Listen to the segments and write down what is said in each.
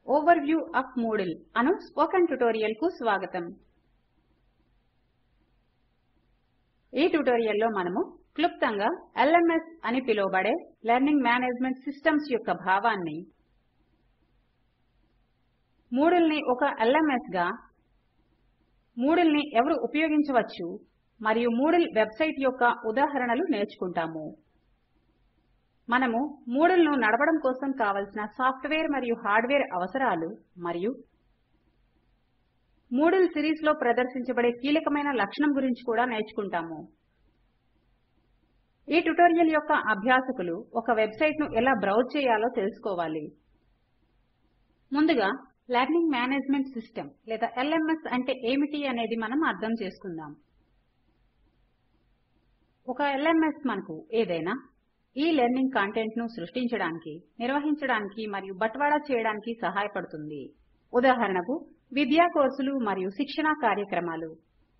Overview of Moodle అను spoken tutorial కు స్వాగతం. ఈ ట్యుటోరియల్ లో మనము క్లుప్తంగా LMS అని పిలువబడే లెర్నింగ్ మేనేజ్మెంట్ సిస్టమ్స్ యొక్క భావాన్ని, Moodle ని ఒక LMS గా, Moodle ని ఎవరు ఉపయోగించవచ్చు మరియు Moodle వెబ్సైట్ యొక్క ఉదాహరణలు నేర్చుకుంటాము. మనము Moodle ను నడపడం కోసం కావలసిన సాఫ్ట్వేర్ మరియు హార్డ్వేర్ అవసరాలు మరియు Moodle సిరీస్ లో ప్రదర్శించబడే కీలకమైన లక్షణం గురించి కూడా నేర్చుకుంటాము. ఈ ట్యుటోరియల్ యొక్క అభ్యాసకులు ఒక వెబ్సైట్ ను ఎలా బ్రౌజ్ చేయాలో తెలుసుకోవాలి. ముందుగా లెర్నింగ్ మేనేజ్మెంట్ సిస్టమ్ లేదా LMS అంటే ఏమిటి అనేది మనం అర్థం చేసుకుందాం. ఒక LMS మనకు ఏదైనా లెర్నింగ్ కంటెంట్ ను సృష్టించడానికి, నిర్వహించడానికి మరియు బట్వాడా చేయడానికి సహాయపడుతుంది. ఉదాహరణకు విద్యా కోర్సులు మరియు శిక్షణా కార్యక్రమాలు.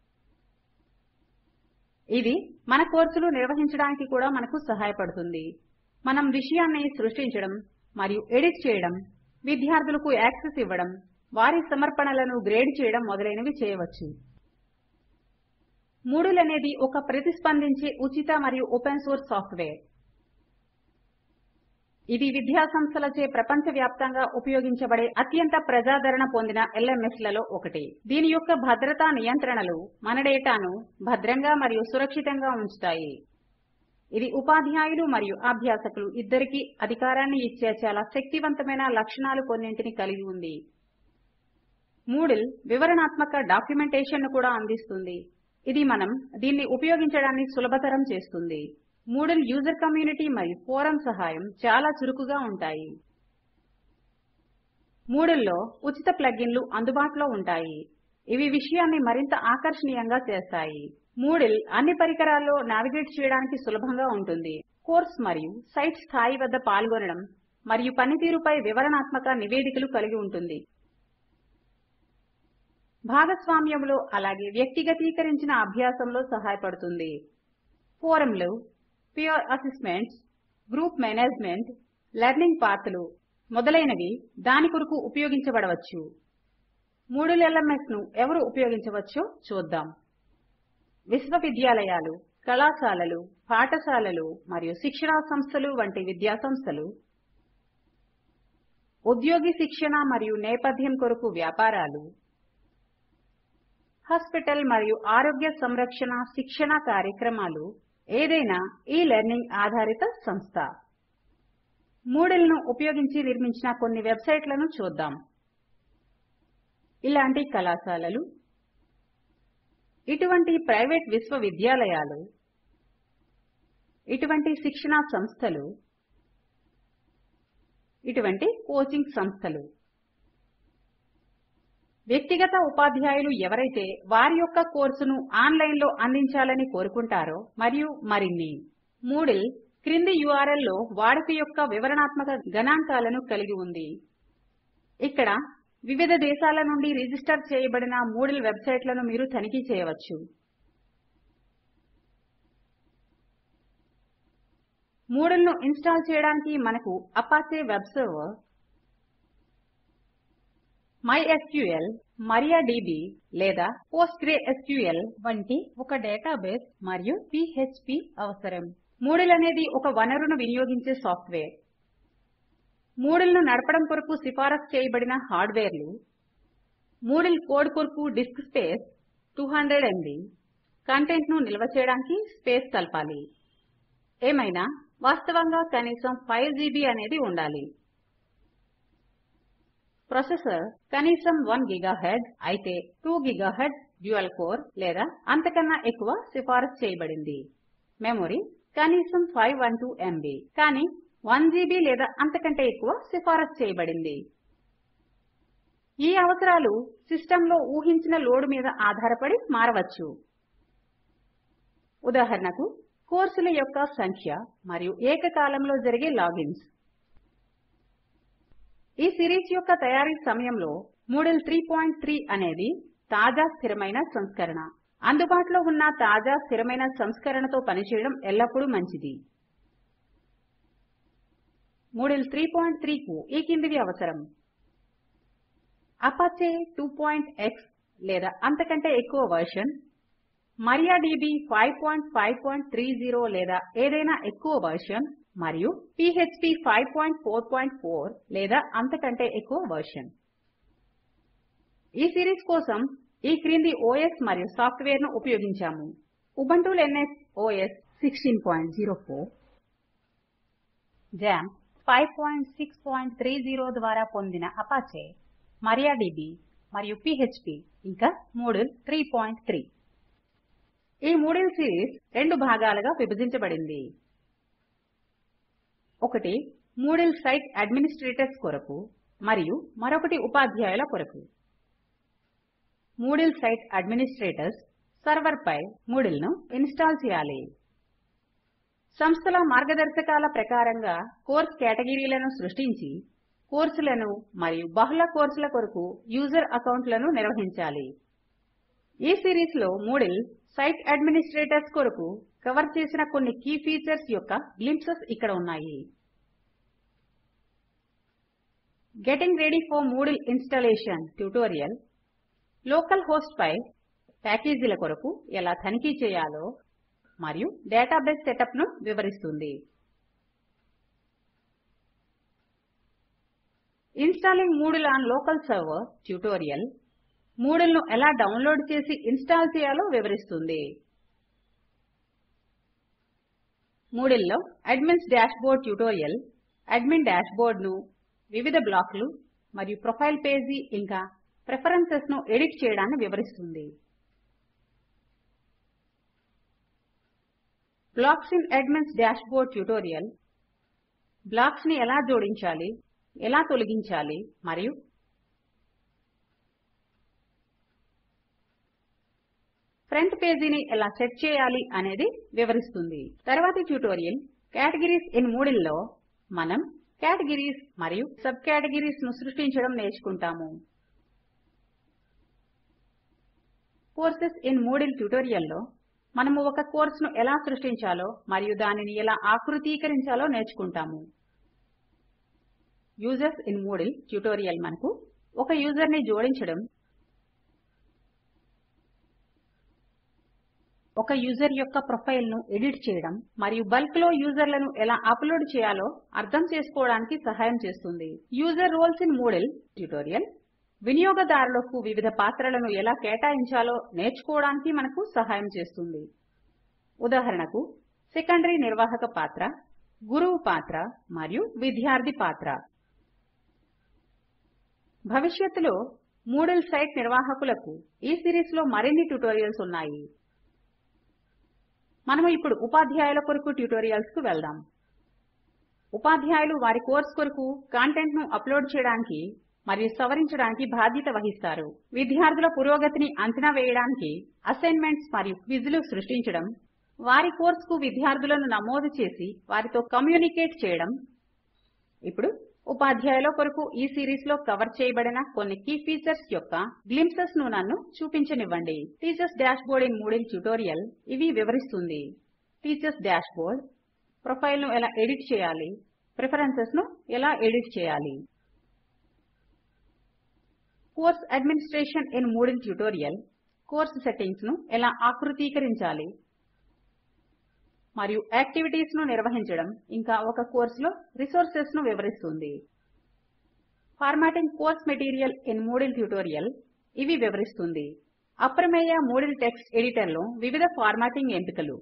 ఇది మన కోర్సులు నిర్వహించడానికి కూడా మనకు సహాయపడుతుంది. మనం విషయాన్ని సృష్టించడం మరియు ఎడిట్ చేయడం, విద్యార్థులకు యాక్సెస్ ఇవ్వడం, వారి సమర్పణలను గ్రేడ్ చేయడం మొదలైనవి చేయవచ్చు. Moodle అనేది ఒక ప్రతిస్పందించే ఉచిత మరియు ఓపెన్ సోర్స్ సాఫ్ట్వేర్. ఇది విద్యా సంస్థలచే ప్రపంచవ్యాప్తంగా ఉపయోగించబడే అత్యంత ప్రజాదరణ పొందిన LMS లలో ఒకటి. దీని యొక్క భద్రతా నియంత్రణలు మన డేటాను భద్రంగా మరియు సురక్షితంగా ఉంచుతాయి. ఇది ఉపాధ్యాయులు మరియు అభ్యాసకులు ఇద్దరికీ అధికారాన్ని ఇచ్చే చాలా శక్తివంతమైన లక్షణాలు కొన్నింటిని కలిగి ఉంది. Moodle వివరణాత్మక డాక్యుమెంటేషన్ ను కూడా అందిస్తుంది. ఇది మనం దీన్ని ఉపయోగించడాన్ని సులభతరం చేస్తుంది. Moodle యూజర్ కమ్యూనిటీ మరియు ఫోరం సహాయం చాలా చురుకుగా ఉంటాయి. Moodle లో ఉచిత ప్లగిన్లు అందుబాటులో ఉంటాయి. ఇవి విషయాన్ని మరింత ఆకర్షణీయంగా చేస్తాయి. Moodle అన్ని పరికరాల్లో నావిగేట్ చేయడానికి సులభంగా ఉంటుంది. కోర్స్ మరియు సైట్ స్థాయి వద్ద పాల్గొనడం మరియు పనితీరుపై వివరణాత్మక నివేదికలు కలిగి ఉంటుంది. భాగస్వామ్యంలో అలాగే వ్యక్తిగతీకరించిన అభ్యాసంలో సహాయపడుతుంది. ఫోరంలు, peer assessments, group management, learning పాత్లు మొదలైనవి దాని కొరకు ఉపయోగించబడవచ్చు. Moodle LMS ను ఎవరు ఉపయోగించవచ్చో చూద్దాం. విశ్వవిద్యాలయాలు, కళాశాలలు, పాఠశాలలు మరియు శిక్షణా సంస్థలు వంటి విద్యా సంస్థలు, ఉద్యోగి శిక్షణ మరియు నేపథ్యం కొరకు వ్యాపారాలు, హాస్పిటల్ మరియు ఆరోగ్య సంరక్షణ శిక్షణ కార్యక్రమాలు, ఏదైనా లెర్నింగ్ ఆధారిత సంస్థ. Moodle ను ఉపయోగించి నిర్మించిన కొన్ని వెబ్సైట్లను చూద్దాం. ఇలాంటి కళాశాలలు, ఇటువంటి ప్రైవేట్ విశ్వవిద్యాలయాలు, ఇటువంటి శిక్షణా సంస్థలు, ఇటువంటి కోచింగ్ సంస్థలు. వ్యక్తిగత ఉపాధ్యాయులు ఎవరైతే వారి యొక్క కోర్సును ఆన్లైన్లో అందించాలని కోరుకుంటారో మరియు మరిన్ని. Moodle క్రింది URL లో వాడుక యొక్క వివరణాత్మక గణాంకాలను కలిగి ఉంది. ఇక్కడ వివిధ దేశాల నుండి రిజిస్టర్ చేయబడిన Moodle వెబ్సైట్లను మీరు తనిఖీ చేయవచ్చు. Moodle ను ఇన్స్టాల్ చేయడానికి మనకు Apache web server, MySQL, MariaDB లేదా PostgreSQL వంటి ఒక డేటాబేస్ మరియు PHP అవసరం. Moodle అనేది ఒక వనరును వినియోగించే సాఫ్ట్వేర్. Moodle ను నడపడం కొరకు సిఫారసు చేయబడిన హార్డ్వేర్లు, Moodle కోడ్ కొరకు డిస్క్ స్పేస్ 200 MB, కంటెంట్ ను నిల్వ చేయడానికి స్పేస్ కలపాలి. ఏమైనా వాస్తవంగా కనీసం 5 GB అనేది ఉండాలి. ప్రాసెసర్ కనీసం 1 GHz అయితే 2 GHz డ్యూయల్ కోర్ లేదా అంతకన్నా ఎక్కువ సిఫారసు చేయబడింది. మెమరీ కనీసం 512 MB కానీ 1 GB లేదా అంతకంటే ఎక్కువ సిఫారసు చేయబడింది. ఈ అవసరాలు సిస్టంలో ఊహించిన లోడ్ మీద ఆధారపడి మారవచ్చు. ఉదాహరణకు కోర్సుల యొక్క సంఖ్య మరియు ఏకకాలంలో జరిగే లాగిన్స్. ఈ సిరీస్ యొక్క తయారీ సమయంలో Moodle 3.3 అనేది తాజా స్థిరమైన సంస్కరణ. అందుబాటులో ఉన్న తాజా స్థిరమైన సంస్కరణతో పనిచేయడం ఎల్లప్పుడూ మంచిది. Moodle 3.3 కు ఈ కిందివి అవసరం. అపాచే 2.x లేదా అంతకంటే ఎక్కువ వర్షన్, MariaDB 5.5.30 లేదా ఏదైనా ఎక్కువ వర్షన్, మరియు PHP 5.4.4 లేదా అంతకంటే ఎక్కువ వర్షన్. ఈ సిరీస్ కోసం ఈ క్రింది OS మరియు సాఫ్ట్వేర్ ను ఉపయోగించాము. ఉబుంటూ లినక్స్ OS 16.04, జామ్ 5.6.30 ద్వారా పొందిన అపాచే, MariaDB మరియు PHP, ఇంకా మూడిల్ 3.3. ఈ మూడిల్ సిరీస్ రెండు భాగాలుగా విభజించబడింది. ఒకటి మూడిల్ సైట్ అడ్మినిస్ట్రేటర్స్ కొరకు మరియు మరొకటి ఉపాధ్యాయుల కొరకు. మూడిల్ సైట్ అడ్మినిస్ట్రేటర్స్ సర్వర్ పై మూడిల్ ను ఇన్స్టాల్ చేయాలి. సంస్థల మార్గదర్శకాల ప్రకారంగా కోర్స్ కేటగిరీలను సృష్టించి కోర్సులను మరియు బహుళ కోర్సుల కొరకు యూజర్ అకౌంట్లను నిర్వహించాలి. ఈ సిరీస్ లో మూడిల్ సైట్ అడ్మినిస్ట్రేటర్స్ కొరకు కవర్ చేసిన కొన్ని కీ ఫీచర్స్ యొక్క గ్లింప్సెస్ ఇక్కడ ఉన్నాయి. Getting ready for Moodle installation tutorial local host పై ప్యాకేజీల కొరకు ఎలా తనిఖీ చేయాలో మరియు డేటాబేస్ సెటప్ ను వివరిస్తుంది. Installing Moodle on local server tutorial Moodle ను ఎలా డౌన్లోడ్ చేసి ఇన్స్టాల్ చేయాలో వివరిస్తుంది. మూడిల్ లో admins dashboard tutorial admin dashboard ను, వివిధ బ్లాక్లు మరియు ప్రొఫైల్ పేజీ ఇంకా ప్రిఫరెన్సెస్ ను ఎడిట్ చేయడాన్ని వివరిస్తుంది. Blocks in admins dashboard tutorial blocks ని ఎలా జోడించాలి, ఎలా తొలగించాలి మరియు ఫ్రంట్ పేజీని ఎలా సెట్ చేయాలి అనేది వివరిస్తుంది. తర్వాతి ట్యుటోరియల్ కేటగిరీస్ ఇన్ మూడిల్ లో మనం కేటగిరీస్ మరియు సబ్ కేటగిరీస్ ను సృష్టించడం నేర్చుకుంటాము. కోర్సెస్ ఇన్ మూడిల్ ట్యుటోరియల్ లో మనము ఒక కోర్సును ఎలా సృష్టించాలో మరియు దానిని ఎలా ఆకృతీకరించాలో నేర్చుకుంటాము. యూజర్స్ ఇన్ మూడిల్ ట్యుటోరియల్ మనకు ఒక యూజర్ ని జోడించడం, ఒక యూజర్ యొక్క ప్రొఫైల్ ను ఎడిట్ చేయడం మరియు బల్క్ లో యూజర్లను ఎలా అప్లోడ్ చేయాలో అర్థం చేసుకోవడానికి సహాయం చేస్తుంది. User roles in Moodle tutorial వినియోగదారులకు వివిధ పాత్రలను ఎలా కేటాయించాలో నేర్చుకోవడానికి మనకు సహాయం చేస్తుంది. ఉదాహరణకు సెకండరీ నిర్వాహక పాత్ర, గురువు పాత్ర మరియు విద్యార్థి పాత్ర. భవిష్యత్తులో మూడిల్ సైట్ నిర్వాహకులకు ఈ సిరీస్ లో మరిన్ని ట్యుటోరియల్స్ ఉన్నాయి. మనము ఇప్పుడు ఉపాధ్యాయుల కొరకు ట్యుటోరియల్స్ కు వెళ్దాం. ఉపాధ్యాయులు వారి కోర్సు కొరకు కంటెంట్ ను అప్లోడ్ చేయడానికి మరియు సవరించడానికి బాధ్యత వహిస్తారు. విద్యార్థుల పురోగతిని అంచనా వేయడానికి అసైన్మెంట్స్ మరియు క్విజ్లు సృష్టించడం, వారి కోర్సుకు విద్యార్థులను నమోదు చేసి వారితో కమ్యూనికేట్ చేయడం. ఇప్పుడు ఉపాధ్యాయుల కొరకు ఈ సిరీస్ లో కవర్ చేయబడిన కొన్ని కీ ఫీచర్స్ యొక్క గ్లింప్సెస్ ను నన్ను చూపించనివ్వండి. Teachers dashboard in Moodle tutorial ఇవి వివరిస్తుంది. టీచర్స్ డాష్బోర్డ్ ప్రొఫైల్ ను ఎలా ఎడిట్ చేయాలి, ప్రిఫరెన్సెస్ ను ఎలా ఎడిట్ చేయాలి. Course administration in Moodle tutorial course settings ను ఎలా ఆకృతీకరించాలి మరియు యాక్టివిటీస్ ను నిర్వహించడం, ఇంకా ఒక కోర్సులో రిసోర్సెస్ ను వివరిస్తుంది. Formatting course material in Moodle tutorial ఇవి వివరిస్తుంది. అప్రమేయ మూడిల్ టెక్స్ట్ ఎడిటర్ లో వివిధ ఫార్మాటింగ్ ఎంపికలు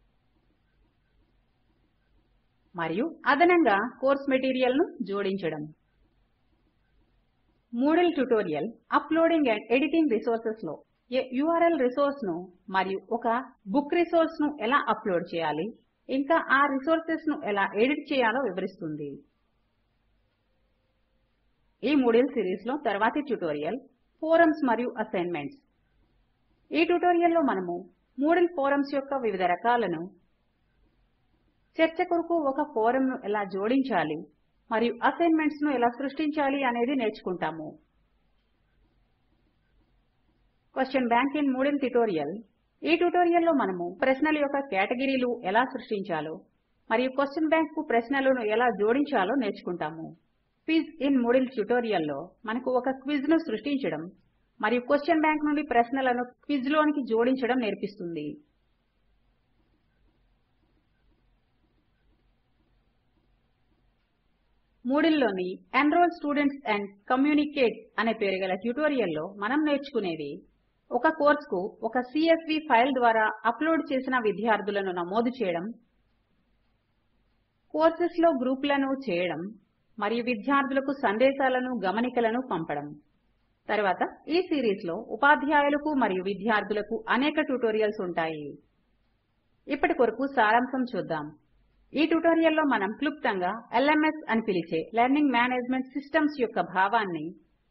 మరియు అదనంగా కోర్స్ మెటీరియల్ ను జోడించడం. Moodle tutorial uploading and editing resources లో URL రిసోర్స్ ను మరియు ఒక బుక్ రిసోర్స్ ను ఎలా అప్లోడ్ చేయాలి, ఇంకా ఆ రిసోర్సెస్ ను ఎలా ఎడిట్ చేయాలో వివరిస్తుంది. ఈ మూడిల్ సిరీస్ లో తర్వాతి ట్యుటోరియల్ ఫోరమ్స్ మరియు అసైన్మెంట్స్. ఈ ట్యుటోరియల్ లో మనము మూడిల్ ఫోరమ్స్ యొక్క వివిధ రకాలను, చర్చ కొరకు ఒక ఫోరం ను ఎలా జోడించాలి మరియు అసైన్మెంట్స్ ను ఎలా సృష్టించాలి అనేది నేర్చుకుంటాము. Question bank in Moodle tutorial. ఈ ట్యుటోరియల్ లో మనము ప్రశ్నల యొక్క కేటగిరీలు ఎలా సృష్టించాలో మరియు క్వెషన్ బ్యాంక్ కు ప్రశ్నలను ఎలా జోడించాలో నేర్చుకుంటాము. క్విజ్ ఇన్ మూడిల్ ట్యుటోరియల్లో మనకు ఒక క్విజ్ ను సృష్టించడం మరియు క్వెషన్ బ్యాంక్ నుండి ప్రశ్నలను క్విజ్ లోనికి జోడించడం నేర్పిస్తుంది. మూడిల్ లోని ఎన్రోల్ స్టూడెంట్స్ అండ్ కమ్యూనికేట్ అనే పేరు గల ట్యుటోరియల్లో మనం నేర్చుకునేది ఒక కోర్సుకు ఒక CSV ఫైల్ ద్వారా అప్లోడ్ చేసిన విద్యార్థులను నమోదు చేయడం, కోర్సెస్ లో గ్రూపులను చేయడం మరియు విద్యార్థులకు సందేశాలను గమనికలను పంపడం. తర్వాత ఈ సిరీస్ లో ఉపాధ్యాయులకు మరియు విద్యార్థులకు అనేక ట్యుటోరియల్స్ ఉంటాయి. ఇప్పటి కొరకు సారాంశం చూద్దాం. ఈ ట్యుటోరియల్లో మనం క్లుప్తంగా LMS అని పిలిచే లెర్నింగ్ మేనేజ్మెంట్ సిస్టమ్స్ యొక్క భావాన్ని,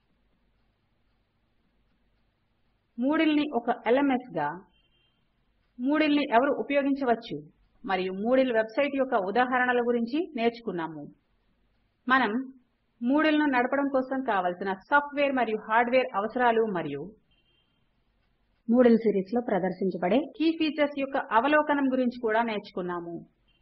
మూడిల్ ని ఒక LMS గా, మూడిల్ ని ఎవరు ఉపయోగించవచ్చు మరియు మూడిల్ వెబ్సైట్ యొక్క ఉదాహరణల గురించి నేర్చుకున్నాము. మనం మూడిల్ ను నడపడం కోసం కావలసిన సాఫ్ట్వేర్ మరియు హార్డ్వేర్ అవసరాలు మరియు మూడిల్ సిరీస్ లో ప్రదర్శించబడే కీ ఫీచర్స్ యొక్క అవలోకనం గురించి కూడా నేర్చుకున్నాము.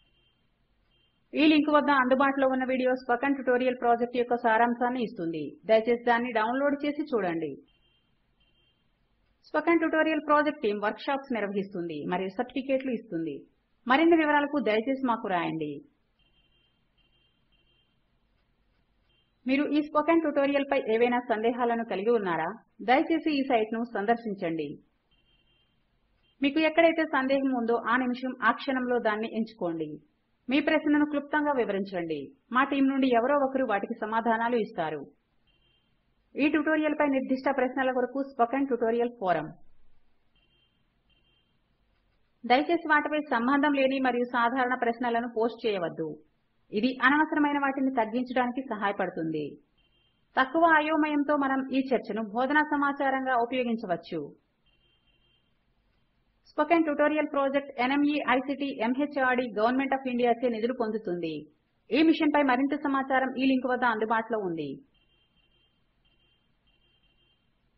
ఈ లింక్ వద్ద అందుబాటులో ఉన్న వీడియో స్పోకెన్ ట్యుటోరియల్ ప్రాజెక్ట్ యొక్క సారాంశాన్ని ఇస్తుంది. దయచేసి దాన్ని డౌన్లోడ్ చేసి చూడండి. Spoken tutorial project team workshops నిర్వహిస్తుంది మరియు సర్టిఫికేట్లు ఇస్తుంది. మరిన్ని వివరాలకు దయచేసి మాకు రాయండి. మీరు ఈ స్పోకెన్ ట్యుటోరియల్ పై ఏవైనా సందేహాలను కలిగి ఉన్నారా? దయచేసి ఈ సైట్ ను సందర్శించండి. మీకు ఎక్కడైతే సందేహం ఉందో ఆ నిమిషం ఆ క్షణంలో దాన్ని ఎంచుకోండి. మీ ప్రశ్నను క్లుప్తంగా వివరించండి. మా టీం నుండి ఎవరో ఒకరు వాటికి సమాధానాలు ఇస్తారు. ఈ ట్యుటోరియల్ పై నిర్దిష్ట ప్రశ్నల కొరకు స్పోకెన్ ట్యుటోరియల్ ఫోరం. దయచేసి వాటిపై సంబంధం లేని మరియు సాధారణ ప్రశ్నలను పోస్ట్ చేయవద్దు. ఇది అనవసరమైన వాటిని తగ్గించడానికి సహాయపడుతుంది. తక్కువ అయోమయంతో మనం ఈ చర్చను బోధనా సమాచారంగా ఉపయోగించవచ్చు. Spoken tutorial project NMEICT MHRD government of India చే నిధులు పొందుతుంది. ఈ మిషన్ పై మరింత సమాచారం ఈ లింక్ వద్ద అందుబాటులో ఉంది.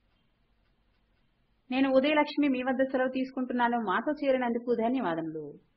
నేను ఉదయలక్ష్మి మీ వద్ద సెలవు తీసుకుంటున్నాను. మాతో చేరినందుకు ధన్యవాదములు.